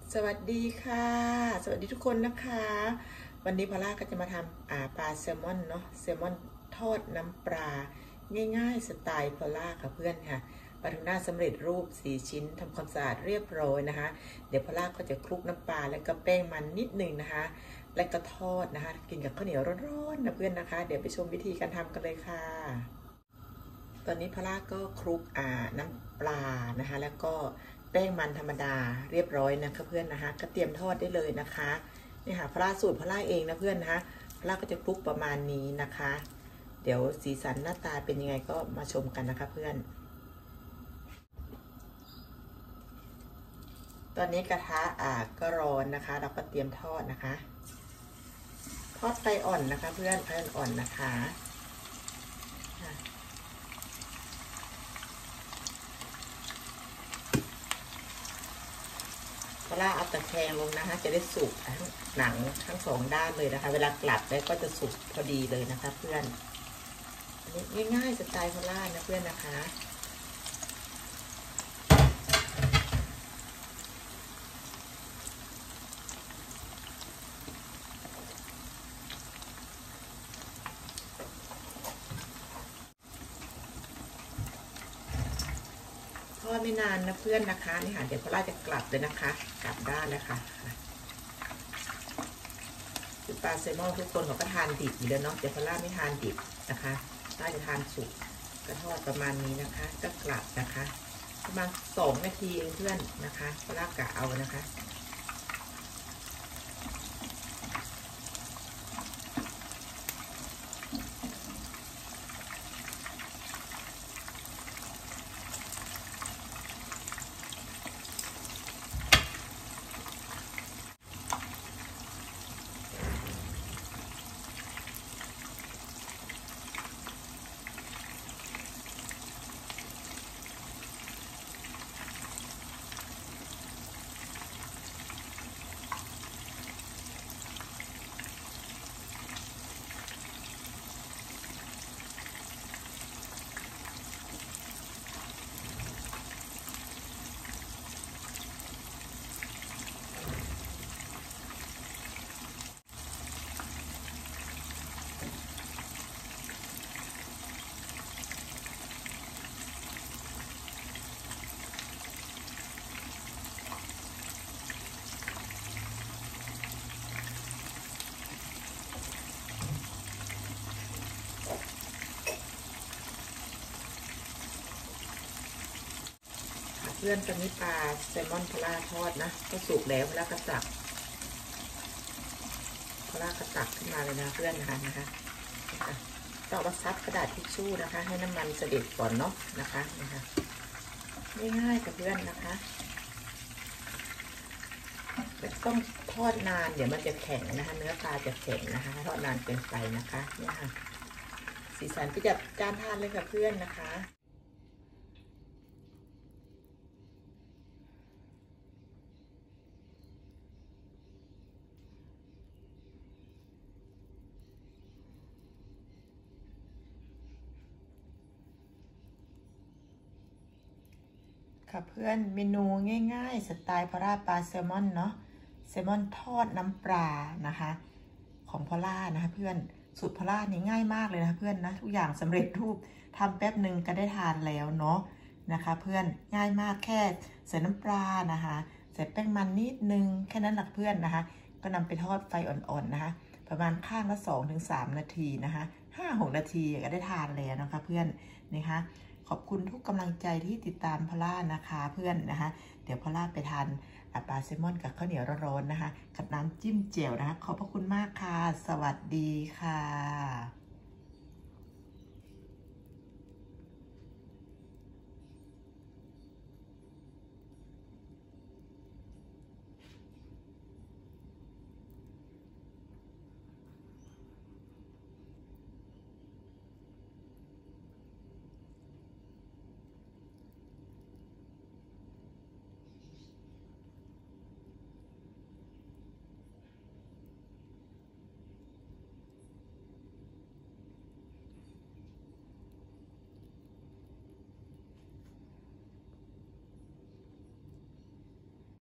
สวัสดีค่ะสวัสดีทุกคนนะคะวันนี้พอล่าก็จะมาทำปลาแซลมอนเนาะแซลมอนทอดน้ำปลาง่ายๆสไตล์พอล่าค่ะเพื่อนค่ะปลาทูน่าสำเร็จรูป4ชิ้นทำความสะอาดเรียบร้อยนะคะเดี๋ยวพอล่าก็จะคลุกน้ำปลาแล้วก็แป้งมันนิดหนึ่งนะคะแล้วก็ทอดนะคะกินกับข้าวเหนียวร้อนๆนะเพื่อนนะคะเดี๋ยวไปชมวิธีการทำกันเลยค่ะตอนนี้พอล่าก็คลุกน้ำปลานะคะแล้วก็แป้งมันธรรมดาเรียบร้อยนะคะเพื่อนนะคะก็เตรียมทอดได้เลยนะคะนี่ค่ะพอล่าสูตรพอล่าเองนะเพื่อนนะคะพอล่าก็จะคลุกประมาณนี้นะคะเดี๋ยวสีสันหน้าตาเป็นยังไงก็มาชมกันนะคะเพื่อนตอนนี้กระทะก็ร้อนนะคะเราก็เตรียมทอดนะคะทอดไฟอ่อนนะคะเพื่อนไฟอ่อนนะคะพอล่าเอาตะแคงลงนะคะจะได้สุกทั้งหนังทั้งสองด้านเลยนะคะเวลากลับได้ก็จะสุกพอดีเลยนะคะเพื่อนอันนี้ง่ายๆสไตล์พอล่านะเพื่อนนะคะทอดไม่นานนะเพื่อนนะคะนี่ค่ะเดี๋ยวพอล่าจะกลับเลยนะคะกลับด้านแล้วค่ะคือปลาแซลมอนทุกคนเขาก็ทานดิบอยู่แล้วเนาะแต่พอล่าไม่ทานดิบนะคะล่าจะทานสุกก็ทอดประมาณนี้นะคะก็กลับนะคะประมาณ2 นาทีเองเพื่อนนะคะพอล่ากะเอานะคะเพื่อนตอนนี้ปลาแซลมอนพอล่าทอดนะก็สุกแล้วพอล่ากระตักขึ้นมาเลยนะเพื่อนนะคะต้องมาซับกระดาษทิชชู่นะคะให้น้ำมันเสด็จก่อนเนาะนะคะง่ายๆกับเพื่อนนะคะไม่ต้องทอดนานเดี๋ยวมันจะแข็งนะคะเนื้อปลาจะแข็งนะคะทอดนานเกินไปนะคะเนี่ยค่ะสีสันก็จะจานทานเลยกับเพื่อนนะคะค่ะเพื่อนเมนูง่ายๆสไตล์พอล่าปลาแซลมอนเนาะแซลมอนทอดน้ำปลานะคะของพอล่านะคะเพื่อนสูตรพอล่านี่ง่ายมากเลยนะเพื่อนนะทุกอย่างสำเร็จรูปทำแป๊บหนึ่งก็ได้ทานแล้วเนาะนะคะเพื่อนง่ายมากแค่ใส่น้ำปลานะคะใส่แป้งมันนิดนึงแค่นั้นหลักเพื่อนนะคะก็นำไปทอดไฟอ่อนๆนะคะประมาณข้างละ2-3 นาทีนะคะ5-6 นาทีก็ได้ทานแล้วนะคะเพื่อนนะคะขอบคุณทุกกำลังใจที่ติดตามพอล่านะคะเพื่อนนะคะเดี๋ยวพอล่าไปทานปลาแซลมอนกับข้าวเหนียวร้อนๆนะคะกับน้ำจิ้มเจียวนะคะขอบพระคุณมากค่ะสวัสดีค่ะ